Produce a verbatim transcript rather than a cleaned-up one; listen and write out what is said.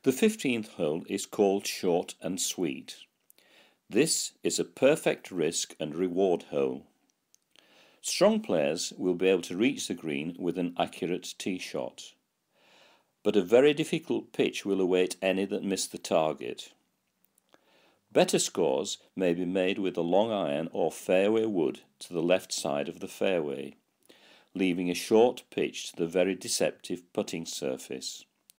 The fifteenth hole is called short and sweet. This is a perfect risk and reward hole. Strong players will be able to reach the green with an accurate tee shot, but a very difficult pitch will await any that miss the target. Better scores may be made with a long iron or fairway wood to the left side of the fairway, leaving a short pitch to the very deceptive putting surface.